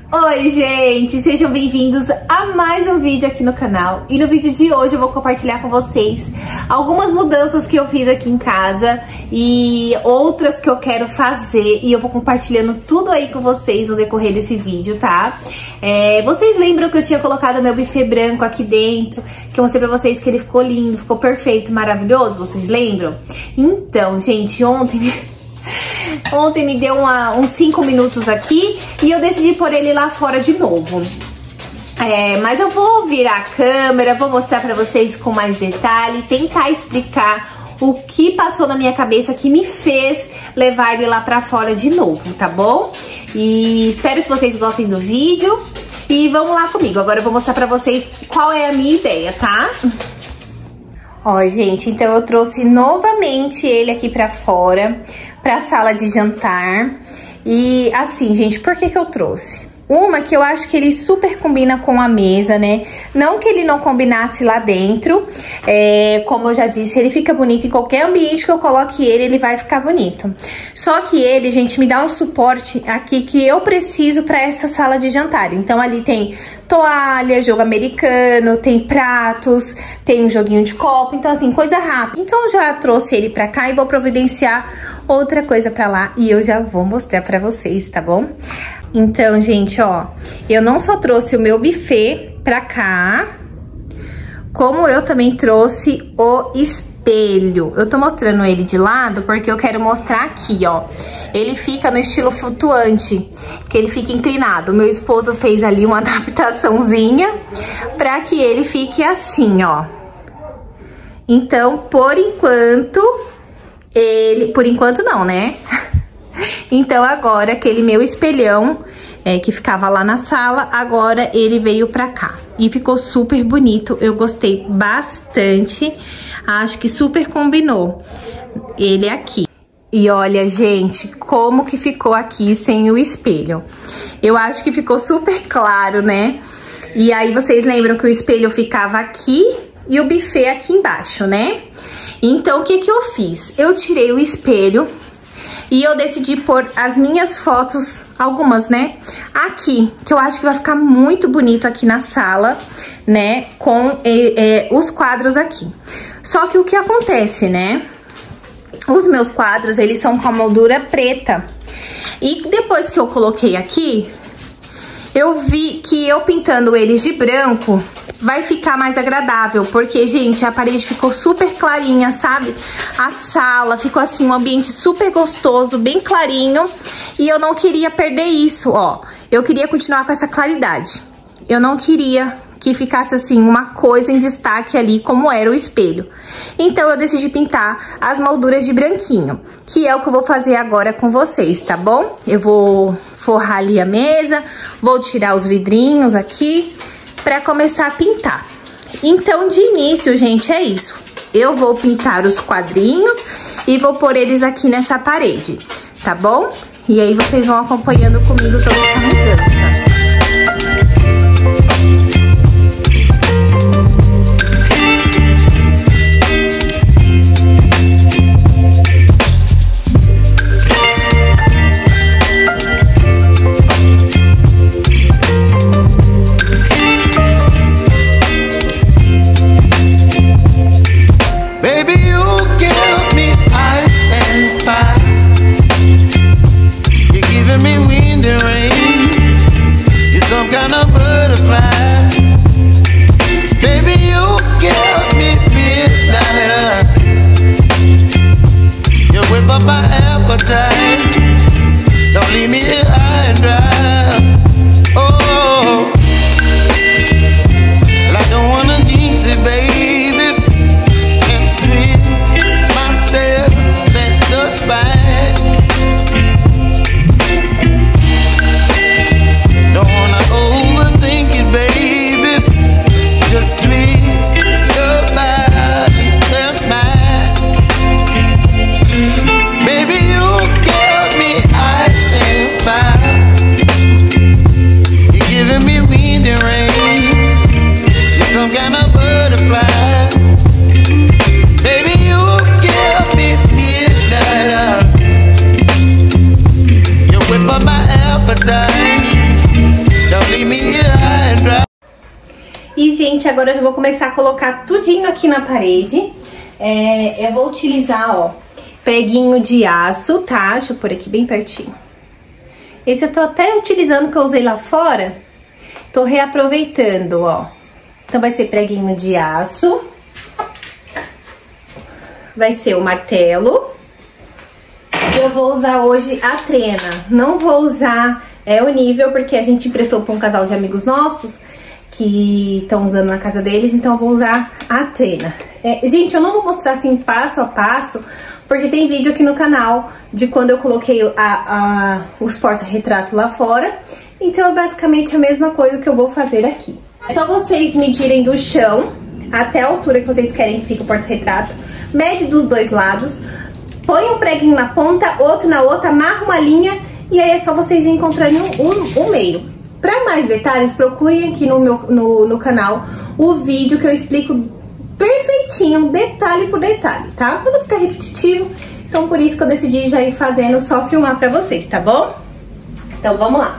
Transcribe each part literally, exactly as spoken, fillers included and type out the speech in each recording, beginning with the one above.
Oi gente, sejam bem-vindos a mais um vídeo aqui no canal. E no vídeo de hoje eu vou compartilhar com vocês algumas mudanças que eu fiz aqui em casa e outras que eu quero fazer, e eu vou compartilhando tudo aí com vocês no decorrer desse vídeo, tá? É, vocês lembram que eu tinha colocado meu buffet branco aqui dentro, que eu mostrei pra vocês que ele ficou lindo, ficou perfeito, maravilhoso, vocês lembram? Então, gente, ontem... Ontem me deu uma, uns cinco minutos aqui e eu decidi pôr ele lá fora de novo. É, mas eu vou virar a câmera, vou mostrar pra vocês com mais detalhe, tentar explicar o que passou na minha cabeça que me fez levar ele lá pra fora de novo, tá bom? E espero que vocês gostem do vídeo e vamos lá comigo. Agora eu vou mostrar pra vocês qual é a minha ideia, tá? Ó, gente, então eu trouxe novamente ele aqui pra fora, pra sala de jantar. E assim, gente, por que que eu trouxe? Uma que eu acho que ele super combina com a mesa, né? Não que ele não combinasse lá dentro. É, como eu já disse, ele fica bonito em qualquer ambiente que eu coloque ele, ele vai ficar bonito. Só que ele, gente, me dá um suporte aqui que eu preciso pra essa sala de jantar. Então ali tem toalha, jogo americano, tem pratos, tem um joguinho de copo. Então assim, coisa rápida. Então eu já trouxe ele pra cá e vou providenciar outra coisa pra lá. E eu já vou mostrar pra vocês, tá bom? Então, gente, ó, eu não só trouxe o meu buffet pra cá, como eu também trouxe o espelho. Eu tô mostrando ele de lado porque eu quero mostrar aqui, ó. Ele fica no estilo flutuante, que ele fica inclinado. O meu esposo fez ali uma adaptaçãozinha pra que ele fique assim, ó. Então, por enquanto, ele... Por enquanto não, né? Então, agora, aquele meu espelhão é, que ficava lá na sala, agora ele veio pra cá. E ficou super bonito, eu gostei bastante. Acho que super combinou ele aqui. E olha, gente, como que ficou aqui sem o espelho. Eu acho que ficou super claro, né? E aí, vocês lembram que o espelho ficava aqui e o buffet aqui embaixo, né? Então, o que que eu fiz? Eu tirei o espelho... E eu decidi pôr as minhas fotos, algumas, né, aqui, que eu acho que vai ficar muito bonito aqui na sala, né, com é, é, os quadros aqui. Só que o que acontece, né, os meus quadros, eles são com a moldura preta. E depois que eu coloquei aqui, eu vi que eu pintando eles de branco vai ficar mais agradável, porque, gente, a parede ficou super clarinha, sabe? A sala ficou assim, um ambiente super gostoso, bem clarinho, e eu não queria perder isso, ó. Eu queria continuar com essa claridade. Eu não queria que ficasse assim, uma coisa em destaque ali, como era o espelho. Então, eu decidi pintar as molduras de branquinho, que é o que eu vou fazer agora com vocês, tá bom? Eu vou forrar ali a mesa, vou tirar os vidrinhos aqui, pra começar a pintar. Então, de início, gente, é isso. Eu vou pintar os quadrinhos e vou pôr eles aqui nessa parede, tá bom? E aí, vocês vão acompanhando comigo toda essa mudança. Me wind and rain. E, gente, agora eu vou começar a colocar tudinho aqui na parede. É, eu vou utilizar, ó, preguinho de aço, tá? Deixa eu pôr aqui bem pertinho. Esse eu tô até utilizando, que eu usei lá fora. Tô reaproveitando, ó. Então vai ser preguinho de aço. Vai ser o martelo. E eu vou usar hoje a trena. Não vou usar é, o nível, porque a gente emprestou pra um casal de amigos nossos que estão usando na casa deles, então eu vou usar a trena. É, gente, eu não vou mostrar assim passo a passo, porque tem vídeo aqui no canal de quando eu coloquei a, a, os porta-retrato lá fora. Então é basicamente a mesma coisa que eu vou fazer aqui. É só vocês medirem do chão até a altura que vocês querem que fique o porta-retrato. Mede dos dois lados, põe um preguinho na ponta, outro na outra, amarra uma linha e aí é só vocês encontrarem o um, um, um meio. Para mais detalhes, procurem aqui no meu no, no canal o vídeo que eu explico perfeitinho, detalhe por detalhe, tá? Pra não ficar repetitivo, então por isso que eu decidi já ir fazendo, só filmar pra vocês, tá bom? Então vamos lá.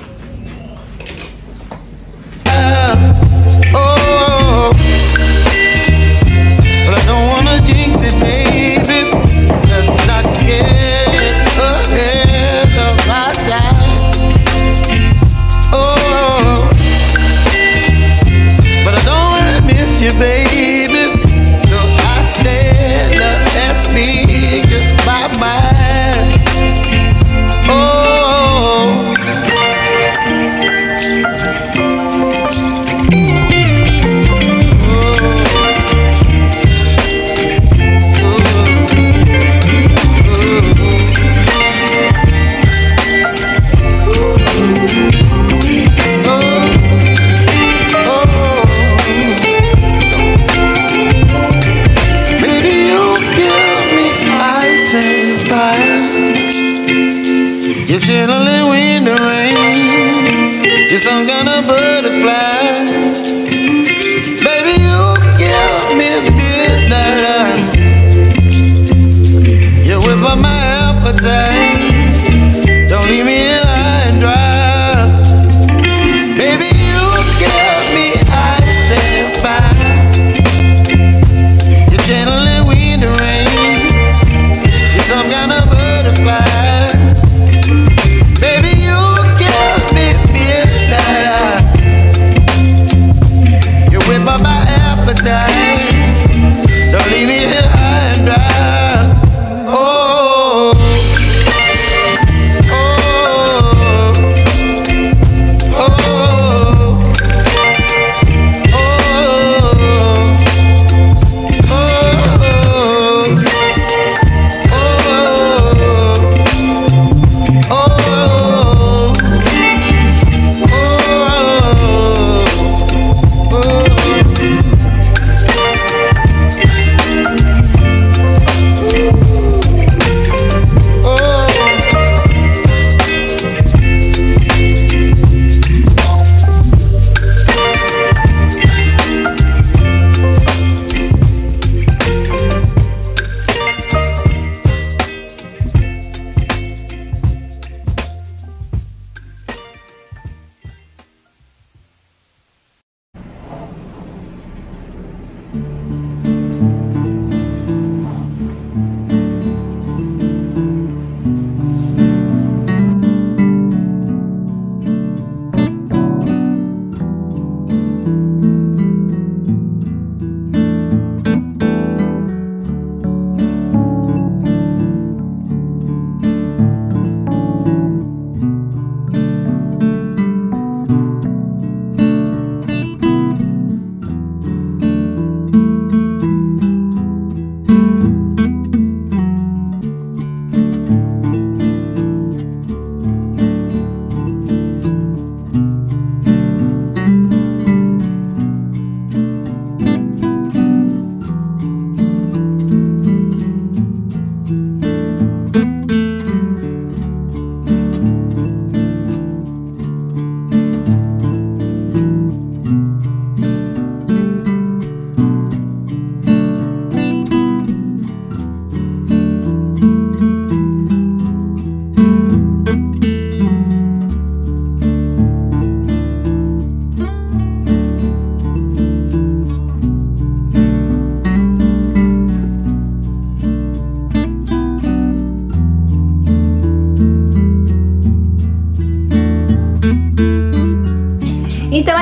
You're chilling in the rain. You're some kind of butterfly. Baby, you give me midnight. You whip up my appetite. Don't leave me here high and dry. Baby, you give me ice and fire. You're channeling wind and rain. You're some kind of butterfly. Don't leave me here high and dry. Oh.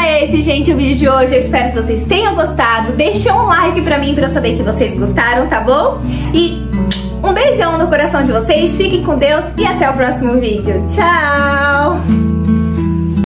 é esse, gente, o vídeo de hoje. Eu espero que vocês tenham gostado. Deixa um like pra mim, pra eu saber que vocês gostaram, tá bom? E um beijão no coração de vocês. Fiquem com Deus e até o próximo vídeo. Tchau!